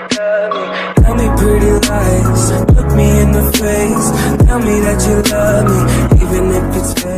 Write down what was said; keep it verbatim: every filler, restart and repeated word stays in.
Tell me pretty lies, look me in the face. Tell me that you love me, even if it's fake.